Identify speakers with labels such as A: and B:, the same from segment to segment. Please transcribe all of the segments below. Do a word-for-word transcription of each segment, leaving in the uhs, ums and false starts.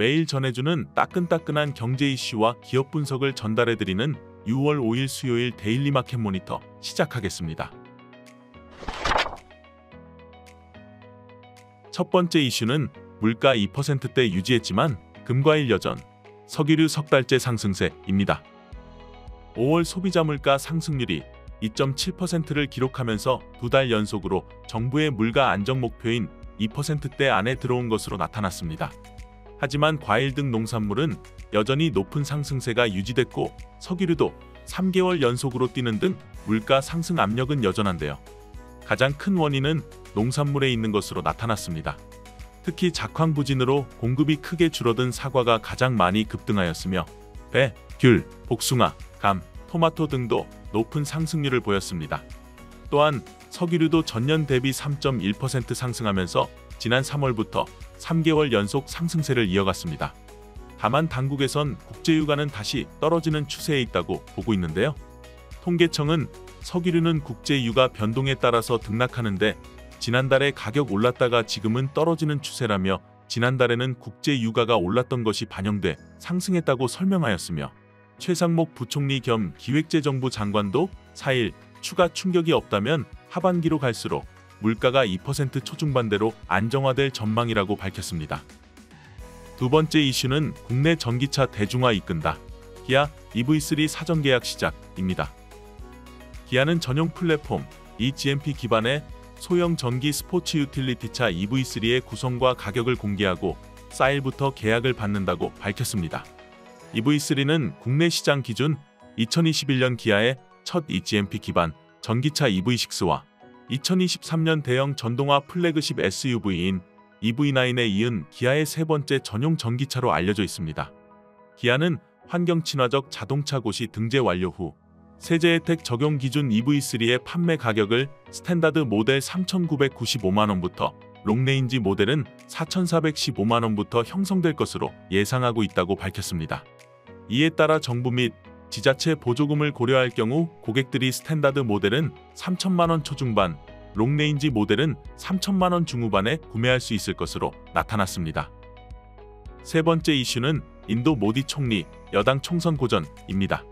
A: 매일 전해주는 따끈따끈한 경제 이슈와 기업 분석을 전달해드리는 유월 오일 수요일 데일리 마켓 모니터 시작하겠습니다. 첫 번째 이슈는 물가 이 퍼센트대 유지했지만 금과일 여전, 석유류 석 달째 상승세입니다. 오월 소비자 물가 상승률이 이 점 칠 퍼센트를 기록하면서 두 달 연속으로 정부의 물가 안정 목표인 이 퍼센트대 안에 들어온 것으로 나타났습니다. 하지만 과일 등 농산물은 여전히 높은 상승세가 유지됐고 석유류도 삼 개월 연속으로 뛰는 등 물가 상승 압력은 여전한데요. 가장 큰 원인은 농산물에 있는 것으로 나타났습니다. 특히 작황 부진으로 공급이 크게 줄어든 사과가 가장 많이 급등하였으며 배, 귤, 복숭아, 감, 토마토 등도 높은 상승률을 보였습니다. 또한 석유류도 전년 대비 삼 점 일 퍼센트 상승하면서 지난 삼월부터 삼 개월 연속 상승세를 이어갔습니다. 다만 당국에선 국제유가는 다시 떨어지는 추세에 있다고 보고 있는데요. 통계청은 석유류는 국제유가 변동에 따라서 등락하는데 지난달에 가격 올랐다가 지금은 떨어지는 추세라며 지난달에는 국제유가가 올랐던 것이 반영돼 상승했다고 설명하였으며 최상목 부총리 겸 기획재정부 장관도 사 일 추가 충격이 없다면 하반기로 갈수록 물가가 이 퍼센트 초중반대로 안정화될 전망이라고 밝혔습니다. 두 번째 이슈는 국내 전기차 대중화 이끈다. 기아 이브이 쓰리 사전 계약 시작입니다. 기아는 전용 플랫폼 이지엠피 기반의 소형 전기 스포츠 유틸리티차 이브이 쓰리의 구성과 가격을 공개하고 사일부터 계약을 받는다고 밝혔습니다. 이브이 쓰리는 국내 시장 기준 이천이십일 년 기아의 첫 이지엠피 기반 전기차 이브이 식스와 이천이십삼 년 대형 전동화 플래그십 에스유브이인 이브이 나인에 이은 기아의 세 번째 전용 전기차로 알려져 있습니다. 기아는 환경 친화적 자동차 고시 등재 완료 후 세제 혜택 적용 기준 이브이 쓰리의 판매 가격을 스탠다드 모델 삼천구백구십오만 원부터 롱레인지 모델은 사천사백십오만 원부터 형성될 것으로 예상하고 있다고 밝혔습니다. 이에 따라 정부 및 지자체 보조금을 고려할 경우 고객들이 스탠다드 모델은 삼천만 원 초중반, 롱레인지 모델은 삼천만 원 중후반에 구매할 수 있을 것으로 나타났습니다. 세 번째 이슈는 인도 모디 총리 여당 총선 고전입니다.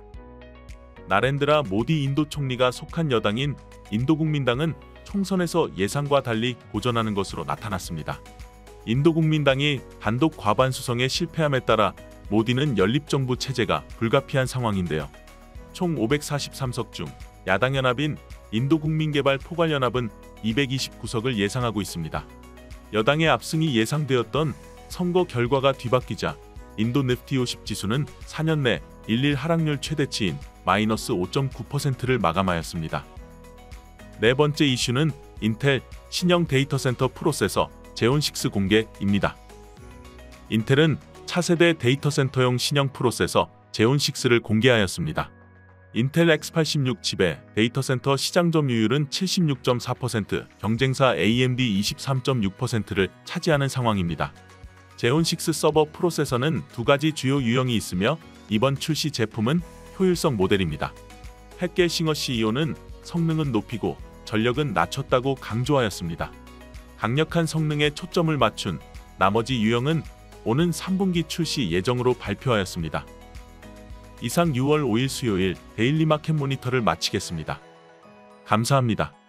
A: 나렌드라 모디 인도 총리가 속한 여당인 인도국민당은 총선에서 예상과 달리 고전하는 것으로 나타났습니다. 인도국민당이 단독 과반 수성에 실패함에 따라 모디는 연립정부 체제가 불가피한 상황인데요. 총 오백사십삼 석 중 야당연합인 인도국민개발 포괄연합은 이백이십구 석을 예상하고 있습니다. 여당의 압승이 예상되었던 선거 결과가 뒤바뀌자 인도 니프티 오십 지수는 사 년 내 일일 하락률 최대치인 마이너스 오 점 구 퍼센트를 마감하였습니다. 네 번째 이슈는 인텔 신형 데이터 센터 프로세서 제온 식스 공개입니다. 인텔은 차세대 데이터 센터용 신형 프로세서 제온 식스를 공개하였습니다. 인텔 엑스 팔십육 칩의 데이터 센터 시장 점유율은 칠십육 점 사 퍼센트, 경쟁사 에이엠디 이십삼 점 육 퍼센트를 차지하는 상황입니다. 제온 식스 서버 프로세서는 두 가지 주요 유형이 있으며 이번 출시 제품은 효율성 모델입니다. 헥겔 싱어 씨이오는 성능은 높이고 전력은 낮췄다고 강조하였습니다. 강력한 성능에 초점을 맞춘 나머지 유형은 오는 삼 분기 출시 예정으로 발표하였습니다. 이상 유월 오일 수요일 데일리 마켓 모니터를 마치겠습니다. 감사합니다.